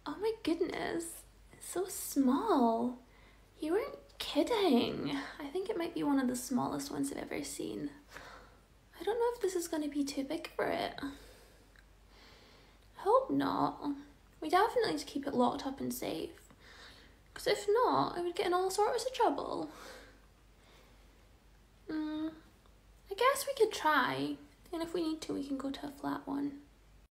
Oh my goodness, it's so small. You weren't kidding. I think it might be one of the smallest ones I've ever seen. I don't know if this is going to be too big for it. I hope not. We definitely need to keep it locked up and safe. Because if not, it would get in all sorts of trouble. I guess we could try. And if we need to, we can go to a flat one.